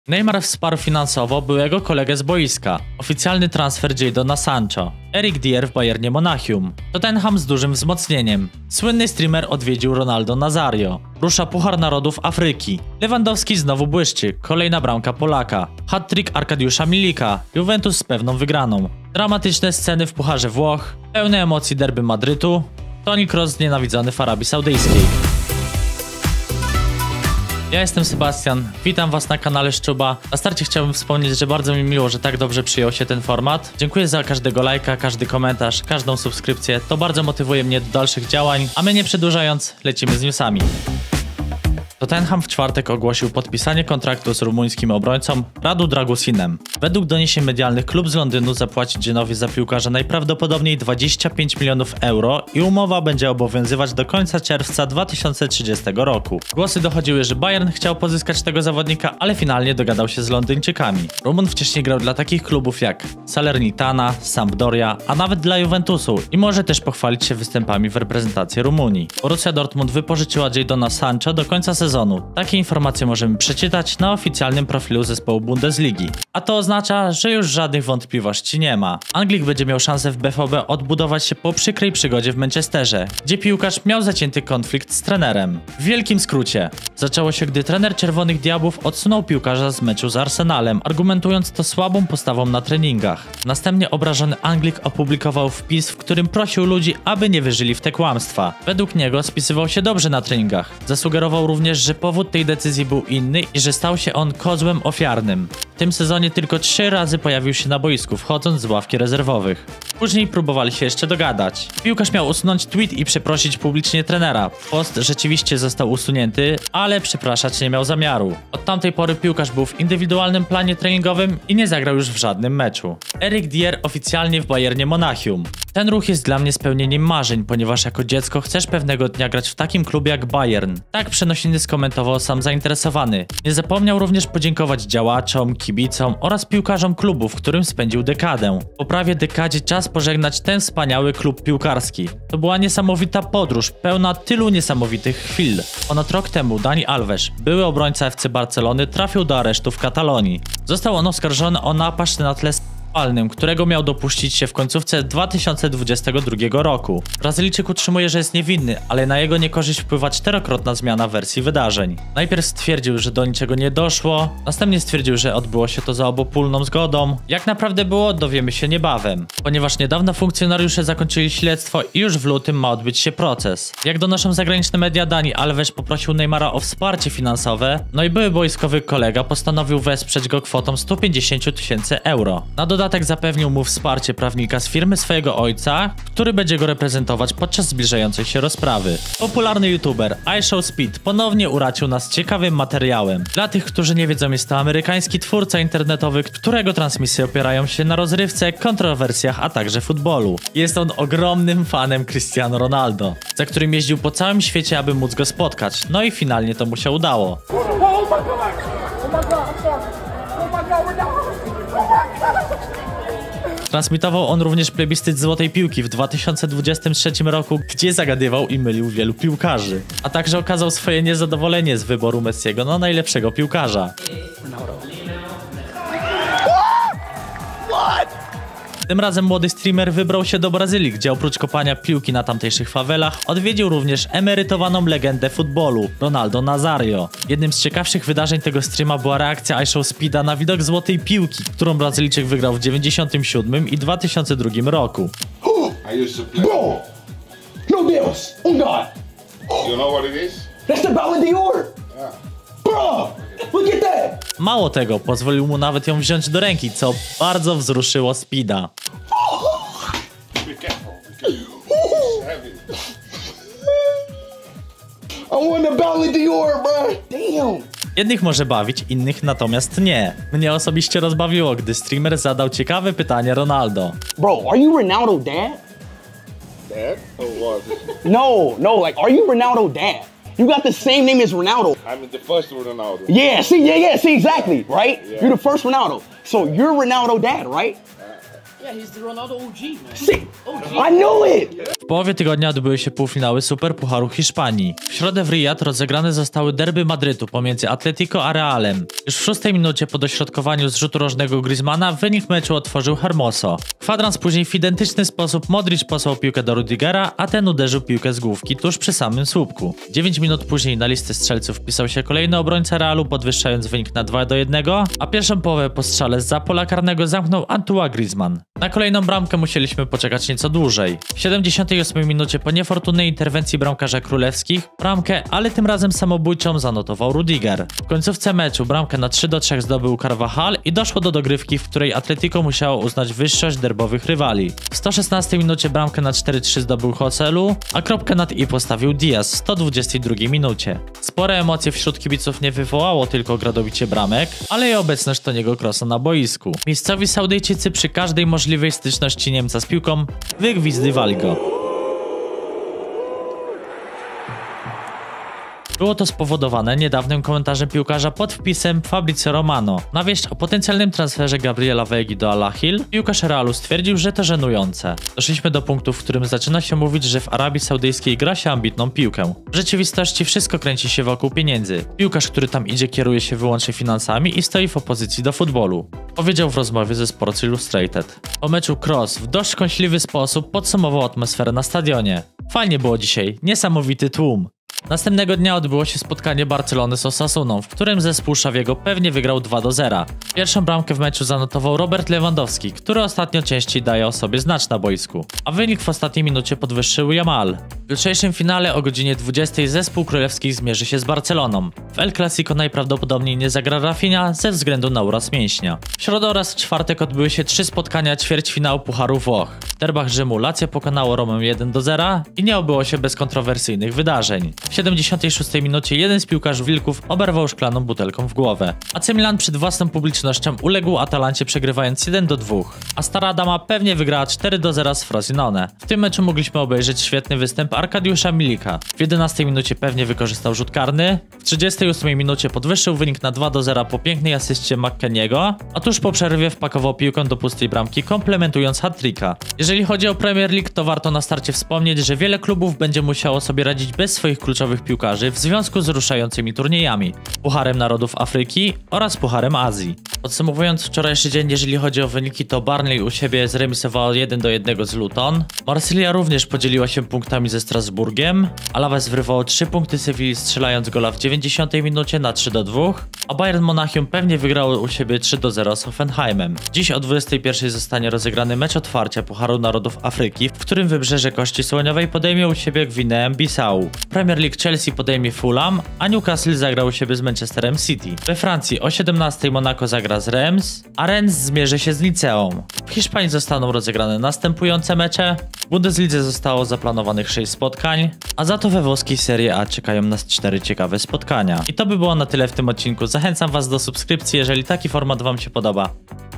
Neymar wsparł finansowo byłego kolegę z boiska. Oficjalny transfer Jadona Sancho. Eric Dier w Bayernie Monachium. Tottenham z dużym wzmocnieniem. Słynny streamer odwiedził Ronaldo Nazario. Rusza Puchar Narodów Afryki. Lewandowski znowu błyszczy. Kolejna bramka Polaka. Hat-trick Arkadiusza Milika. Juventus z pewną wygraną. Dramatyczne sceny w Pucharze Włoch. Pełne emocji derby Madrytu. Toni Kroos znienawidzony w Arabii Saudyjskiej. Ja jestem Sebastian, witam was na kanale Szczuba. Na starcie chciałbym wspomnieć, że bardzo mi miło, że tak dobrze przyjął się ten format. Dziękuję za każdego lajka, każdy komentarz, każdą subskrypcję. To bardzo motywuje mnie do dalszych działań, a my nie przedłużając, lecimy z newsami. Tottenham w czwartek ogłosił podpisanie kontraktu z rumuńskim obrońcą Radu Dragusinem. Według doniesień medialnych klub z Londynu zapłaci Dżinowi za piłkarza najprawdopodobniej 25 milionów euro i umowa będzie obowiązywać do końca czerwca 2030 roku. Głosy dochodziły, że Bayern chciał pozyskać tego zawodnika, ale finalnie dogadał się z Londyńczykami. Rumun wcześniej grał dla takich klubów jak Salernitana, Sampdoria, a nawet dla Juventusu i może też pochwalić się występami w reprezentacji Rumunii. Borussia Dortmund wypożyczyła Jadona Sancho do końca sezonu. Takie informacje możemy przeczytać na oficjalnym profilu zespołu Bundesligi. A to oznacza, że już żadnych wątpliwości nie ma. Anglik będzie miał szansę w BVB odbudować się po przykrej przygodzie w Manchesterze, gdzie piłkarz miał zacięty konflikt z trenerem. W wielkim skrócie, zaczęło się, gdy trener Czerwonych Diabłów odsunął piłkarza z meczu z Arsenalem, argumentując to słabą postawą na treningach. Następnie obrażony Anglik opublikował wpis, w którym prosił ludzi, aby nie wierzyli w te kłamstwa. Według niego spisywał się dobrze na treningach. Zasugerował również, że powód tej decyzji był inny i że stał się on kozłem ofiarnym. W tym sezonie tylko 3 razy pojawił się na boisku, wchodząc z ławki rezerwowych. Później próbowali się jeszcze dogadać. Piłkarz miał usunąć tweet i przeprosić publicznie trenera. Post rzeczywiście został usunięty, ale przepraszać nie miał zamiaru. Od tamtej pory piłkarz był w indywidualnym planie treningowym i nie zagrał już w żadnym meczu. Eric Dier oficjalnie w Bayernie Monachium. Ten ruch jest dla mnie spełnieniem marzeń, ponieważ jako dziecko chcesz pewnego dnia grać w takim klubie jak Bayern. Tak przenosiny skomentował sam zainteresowany. Nie zapomniał również podziękować działaczom, kibicom oraz piłkarzom klubu, w którym spędził dekadę. Po prawie dekadzie czas pożegnać ten wspaniały klub piłkarski. To była niesamowita podróż, pełna tylu niesamowitych chwil. Ponad rok temu Dani Alves, były obrońca FC Barcelony, trafił do aresztu w Katalonii. Został on oskarżony o napaść na tle którego miał dopuścić się w końcówce 2022 roku. Brazylijczyk utrzymuje, że jest niewinny, ale na jego niekorzyść wpływa 4-krotna zmiana wersji wydarzeń. Najpierw stwierdził, że do niczego nie doszło, następnie stwierdził, że odbyło się to za obopólną zgodą. Jak naprawdę było, dowiemy się niebawem. Ponieważ niedawno funkcjonariusze zakończyli śledztwo i już w lutym ma odbyć się proces. Jak donoszą zagraniczne media, Dani Alves poprosił Neymara o wsparcie finansowe, no i były boiskowy kolega postanowił wesprzeć go kwotą 150 000 euro. Na dodatek zapewnił mu wsparcie prawnika z firmy swojego ojca, który będzie go reprezentować podczas zbliżającej się rozprawy. Popularny youtuber iShowSpeed ponownie uraczył nas ciekawym materiałem. Dla tych, którzy nie wiedzą, jest to amerykański twórca internetowy, którego transmisje opierają się na rozrywce, kontrowersjach, a także futbolu. Jest on ogromnym fanem Cristiano Ronaldo, za którym jeździł po całym świecie, aby móc go spotkać. No i finalnie to mu się udało. Transmitował on również plebiscyt Złotej Piłki w 2023 roku, gdzie zagadywał i mylił wielu piłkarzy. A także okazał swoje niezadowolenie z wyboru Messiego na najlepszego piłkarza. Tym razem młody streamer wybrał się do Brazylii, gdzie oprócz kopania piłki na tamtejszych fawelach odwiedził również emerytowaną legendę futbolu, Ronaldo Nazario. Jednym z ciekawszych wydarzeń tego streama była reakcja iShowSpeeda na widok Złotej Piłki, którą Brazylijczyk wygrał w 1997 i 2002 roku. Bro! No Deus! God! You know what it is? That's the Ballon d'Or! Yeah. Bro! Look at that! Mało tego, pozwolił mu nawet ją wziąć do ręki, co bardzo wzruszyło Speeda. Be careful. It's heavy. I won the Ballon d'Or, bro! Damn! Jednych może bawić, innych natomiast nie. Mnie osobiście rozbawiło, gdy streamer zadał ciekawe pytanie Ronaldo. Bro, are you Ronaldo dad? Dad? Or what? No, like, are you Ronaldo dad? You got the same name as Ronaldo. I'm the first Ronaldo. Yeah, see, exactly, right? Yeah. You're the first Ronaldo. So you're Ronaldo dad, right? Yeah, he's the Ronaldo OG, man. See, I knew it. W połowie tygodnia odbyły się półfinały Superpucharu Hiszpanii. W środę w Riyad rozegrane zostały derby Madrytu pomiędzy Atletico a Realem. Już w 6 minucie po dośrodkowaniu z rzutu rożnego Griezmana wynik meczu otworzył Hermoso. Kwadrans później w identyczny sposób Modric posłał piłkę do Rudigera, a ten uderzył piłkę z główki tuż przy samym słupku. 9 minut później na listę strzelców wpisał się kolejny obrońca Realu, podwyższając wynik na 2-1, a pierwszą połowę po strzale zza pola karnego zamknął Antoine Griezmann. Na kolejną bramkę musieliśmy poczekać nieco dłużej. W 78 minucie po niefortunnej interwencji bramkarza królewskich bramkę, ale tym razem samobójczą, zanotował Rudiger. W końcówce meczu bramkę na 3-3 zdobył Carvajal i doszło do dogrywki, w której Atletico musiało uznać wyższość derbowych rywali. W 116 minucie bramkę na 4-3 zdobył Joselu, a kropkę nad i postawił Diaz w 122 minucie. Spore emocje wśród kibiców nie wywołało tylko gradobicie bramek, ale i obecność Toniego Kroosa na boisku. Miejscowi Saudyjczycy przy każdej możliwej styczności Niemca z piłką wygwizdywali go. Było to spowodowane niedawnym komentarzem piłkarza pod wpisem Fabrizio Romano. Na wieść o potencjalnym transferze Gabriela Vegi do Al Ahly piłkarz Realu stwierdził, że to żenujące. Doszliśmy do punktu, w którym zaczyna się mówić, że w Arabii Saudyjskiej gra się ambitną piłkę. W rzeczywistości wszystko kręci się wokół pieniędzy. Piłkarz, który tam idzie, kieruje się wyłącznie finansami i stoi w opozycji do futbolu. Powiedział w rozmowie ze Sports Illustrated. Po meczu Kroos w dość kąśliwy sposób podsumował atmosferę na stadionie. Fajnie było dzisiaj, niesamowity tłum. Następnego dnia odbyło się spotkanie Barcelony z Osasuną, w którym zespół Xaviego pewnie wygrał 2-0. Pierwszą bramkę w meczu zanotował Robert Lewandowski, który ostatnio częściej daje o sobie znać na boisku, a wynik w ostatniej minucie podwyższył Yamal. W jutrzejszym finale o godzinie 20 zespół królewski zmierzy się z Barceloną. W El Clasico najprawdopodobniej nie zagra Rafinha ze względu na uraz mięśnia. W środę oraz w czwartek odbyły się 3 spotkania ćwierćfinału Pucharu Włoch. W derbach Rzymu Lazio pokonało Romę 1-0 i nie obyło się bez kontrowersyjnych wydarzeń. W 76 minucie jeden z piłkarzy Wilków oberwał szklaną butelką w głowę. AC Milan przed własną publicznością uległ Atalancie przegrywając 1-2, a Stara Dama pewnie wygrała 4-0 z Frosinone. W tym meczu mogliśmy obejrzeć świetny występ Arkadiusza Milika. W 11 minucie pewnie wykorzystał rzut karny, w 38 minucie podwyższył wynik na 2-0 po pięknej asyście McKenniego, a tuż po przerwie wpakował piłkę do pustej bramki, komplementując hat-tricka. Jeżeli chodzi o Premier League, to warto na starcie wspomnieć, że wiele klubów będzie musiało sobie radzić bez swoich kluczowych piłkarzy w związku z ruszającymi turniejami, Pucharem Narodów Afryki oraz Pucharem Azji. Podsumowując wczorajszy dzień, jeżeli chodzi o wyniki, to Burnley u siebie zremisowało 1-1 z Luton, Marsylia również podzieliła się punktami ze Strasburgiem, Alaves wyrwało 3 punkty Sewilli strzelając gola w 90 minucie na 3-2, a Bayern Monachium pewnie wygrało u siebie 3-0 z Hoffenheimem. Dziś o 21 zostanie rozegrany mecz otwarcia Pucharu Narodów Afryki, w którym Wybrzeże Kości Słoniowej podejmie u siebie Gwineę-Bissau. Premier League Chelsea podejmie Fulham, a Newcastle zagra u siebie z Manchesterem City. We Francji o 17 Monaco zagra z Reims, a Rennes zmierzy się z Liceum. W Hiszpanii zostaną rozegrane następujące mecze. W Bundeslidze zostało zaplanowanych 6 spotkań, a za to we włoskiej Serie A czekają nas 4 ciekawe spotkania. I to by było na tyle w tym odcinku. Zachęcam Was do subskrypcji, jeżeli taki format Wam się podoba.